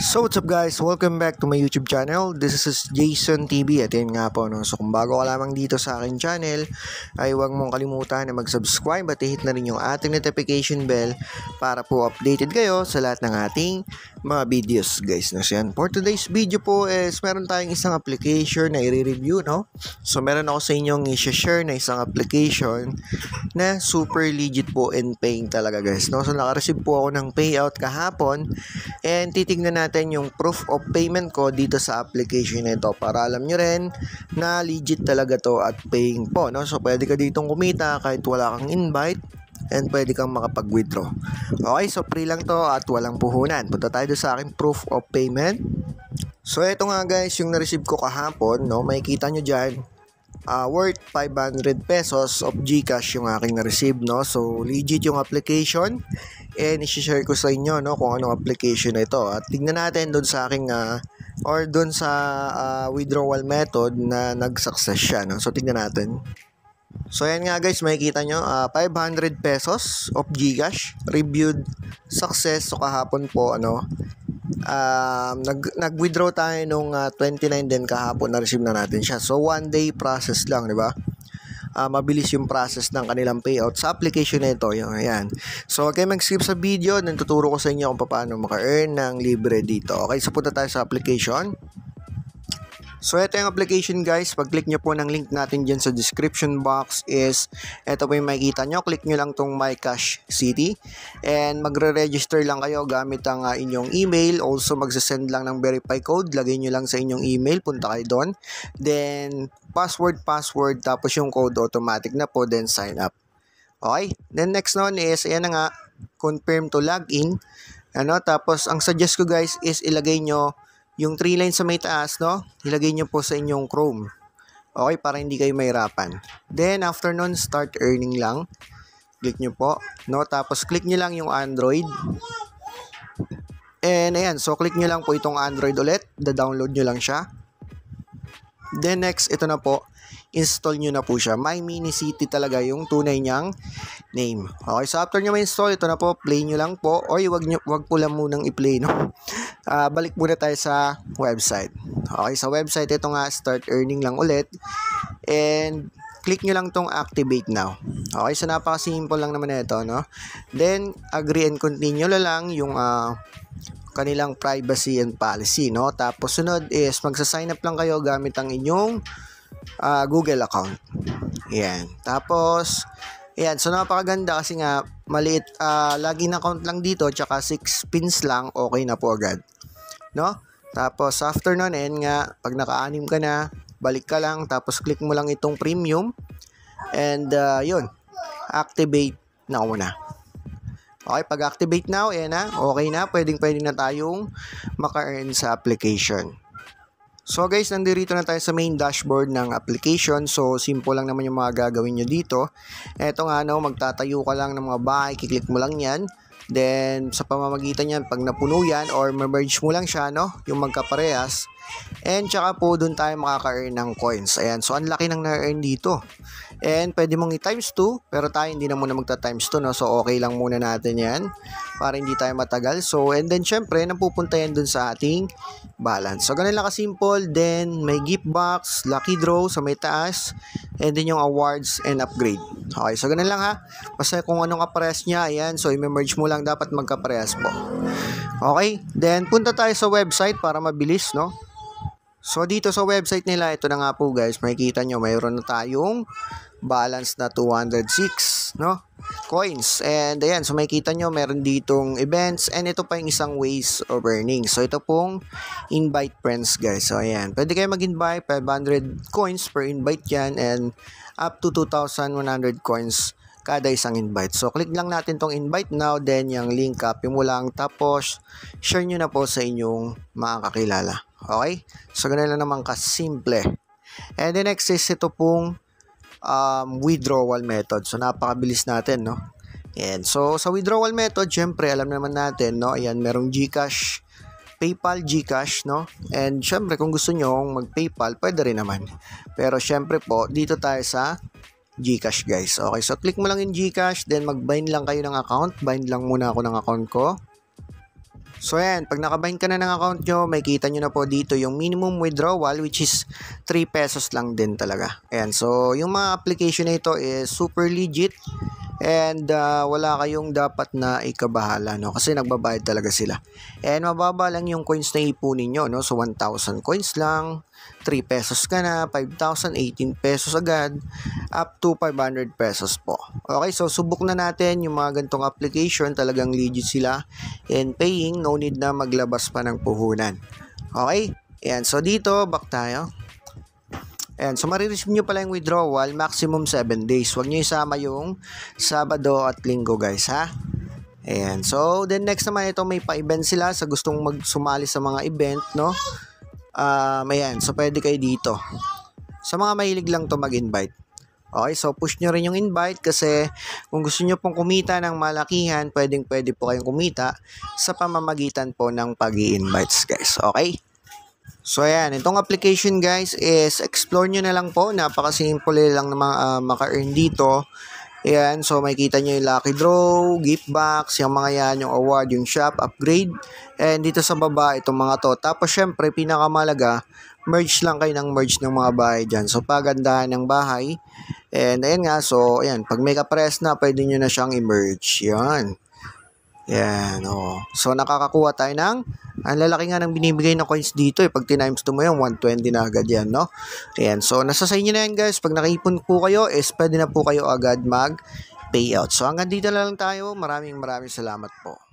So what's up guys, welcome back to my YouTube channel. This is Jason TV at yun nga po no. So kung bago ka lamang dito sa akin channel ay huwag mong kalimutan na mag-subscribe at i-hit na rin yung ating notification bell para po updated kayo sa lahat ng ating mga videos guys. No? So yan, for today's video po is meron tayong isang application na i-review no. So meron ako sa inyong i-share na isang application na super legit po and paying talaga guys. No? So naka-receive po ako ng payout kahapon and titignan natin yung proof of payment ko dito sa application na ito para alam nyo rin na legit talaga to at paying po no? So pwede ka ditong kumita kahit wala kang invite and pwede kang makapag-withdraw. Okay, so free lang to at walang puhunan. Punta tayo sa aking proof of payment. So ito nga guys yung na-receive ko kahapon no? Makikita nyo dyan worth 500 pesos of GCash yung aking na-receive no? So legit yung application and i-share ko sa inyo no kung anong application na ito at tingnan natin doon sa aking or doon sa withdrawal method na nag-success siya no? So tingnan natin. So ayan nga guys, makikita nyo 500 pesos of GCash reviewed success. So kahapon po nag-withdraw tayo nung 29 din kahapon, na-receive na natin siya. So 1 day process lang, di ba? Mabilis yung process ng kanilang payout sa application na ito. Ayan. So huwag kayo mag-skip sa video, then tuturo ko sa inyo kung paano maka-earn ng libre dito. Okay, so punta tayo sa application. So ito yung application guys, pag-click nyo po ng link natin dyan sa description box is ito po yung makikita nyo, click nyo lang tong MyCash City and magre-register lang kayo gamit ang inyong email. Also magsasend lang ng verify code, lagay nyo lang sa inyong email, punta kayo doon, then password tapos yung code automatic na po, then sign up. Okay, then next nun is ayan na nga, confirm to login tapos ang suggest ko guys is ilagay nyo yung 3 lines sa may taas, no? Ilagay nyo po sa inyong Chrome. Okay, para hindi kayo mahirapan. Then, after nun, start earning lang. Click nyo po, no? Tapos, click nyo lang yung Android. And, ayan. So, click nyo lang po itong Android ulit. Da-download nyo lang siya. Then, next, ito na po. Install nyo na po siya. My Mini City talaga yung tunay niyang name. Okay, so after nyo ma-install, ito na po, play nyo lang po. Oy, wag po lang munang i-play, no? Balik muna tayo sa website. Okay, sa website, ito nga, start earning lang ulit. And, click nyo lang tong activate now. Okay, so napaka-simple lang naman ito, no? Then, agree and continue lang yung kanilang privacy and policy, no? Tapos, sunod is, magsa-sign up lang kayo gamit ang inyong Google account. Yan. Tapos, yan. So, napakaganda kasi nga, maliit, login account lang dito, tsaka 6 pins lang, okay na po agad. No? Tapos, after nun, nga, pag naka-anim ka na, balik ka lang, tapos click mo lang itong premium, and, yun, activate na muna. Okay, pag-activate now, na, okay na, pwede na tayong maka-earn sa application. So guys, nandito na tayo sa main dashboard ng application. So simple lang naman yung mga gagawin nyo dito. Eto nga magtatayo ka lang ng mga bahay, kiklik mo lang yan. Then sa pamamagitan yan, pag napuno yan or merge mo lang siya, yung magkaparehas. And tsaka po dun tayo makaka-earn ng coins. Ayan, so ang laki ng na-earn dito. And pwede mong i-times 2, pero tayo hindi na muna magta-times 2, no? So okay lang muna natin yan para hindi tayo matagal. So and then syempre napupunta yan dun sa ating balance. So ganun lang ka-simple. Then may gift box, lucky draw sa may taas, and then yung awards and upgrade. Okay, so ganun lang ha. Basta kung anong kaparehas niya, ayan, so i-merge mo lang, dapat magkaparehas po. Okay, then punta tayo sa website para mabilis, no? So dito sa website nila, ito na nga po guys, makikita nyo mayroon na tayong balance na 206 coins. And ayan, so makikita nyo meron ditong events and ito pa yung isang ways of earning. So ito pong invite friends guys. So ayan, pwede kayo mag-invite, 500 coins per invite yan and up to 2,100 coins kada isang invite. So click lang natin tong invite now, then yung link copy mo lang, tapos share nyo na po sa inyong mga kakilala. Okay? So ganun lang naman kasimple. And the next is ito pong withdrawal method. So napakabilis natin, no? Ayan. So sa withdrawal method, syempre alam naman natin, no? Ayan, merong GCash, PayPal, GCash, no? And syempre kung gusto nyo mag-PayPal, pwede rin naman. Pero syempre po, dito tayo sa GCash guys. Okay, so click mo lang yung GCash, then mag-bind lang kayo ng account. Bind lang muna ako ng account ko. So ayan, pag nakabind ka na ng account nyo, may kita nyo na po dito yung minimum withdrawal which is 3 pesos lang din talaga. Ayan, so yung mga application na ito is super legit and wala kayong dapat na ikabahala, no? Kasi nagbabayad talaga sila. And mababa lang yung coins na ipunin nyo, no? So 1,000 coins lang, 3 pesos ka na, 5,000, 18 pesos agad, up to 500 pesos po. Okay, so subok na natin yung mga gantong application, talagang legit sila and paying, no need na maglabas pa ng puhunan. Okay, ayan, so dito, back tayo. Ayan, so marireceive nyo pala yung withdrawal, maximum 7 days. Huwag nyo isama yung Sabado at Linggo guys, ha? Ayan, so then next naman ito, may pa-event sila sa gustong magsumali sa mga event, no? Ayan, so pwede kayo dito. Sa mga mahilig lang to mag-invite. Okay, so push nyo rin yung invite kasi kung gusto nyo pong kumita ng malakihan, pwede po kayong kumita sa pamamagitan po ng pag-i-invites guys, okay? So ayan, itong application guys is explore nyo na lang po. Napaka-simple lang na maka-earn dito. Ayan, so makikita nyo yung lucky draw, gift box, yung mga yan, yung award, yung shop, upgrade. And dito sa baba, itong mga to. Tapos syempre, pinakamalaga, merge lang kayo ng merge ng mga bahay dyan. So pagandahan ng bahay. And ayan nga, so ayan, pag may ka-press na, pwede nyo na siyang i-merge. Yan. Yan, oh. So nakakakuha tayo ng, ang lalaki nga ng binibigay na coins dito pag tinimes to mo yung 120 na agad yan, no? Ayan, so nasa sa inyo na yan guys, pag nakaipon po kayo is pwede na po kayo agad mag payout. So hanggang dito na lang tayo, maraming salamat po.